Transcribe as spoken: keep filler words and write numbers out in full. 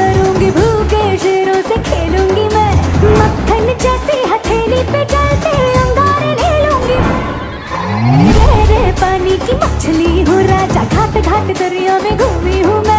करूंगी, भूखे शेरों से खेलूंगी मैं, मक्खन जैसी हथेली पे चलते अंगारे ले लूंगी। गहरे पानी की मछली हूँ राजा, घाट घाट दरिया में घूमी हूँ मैं।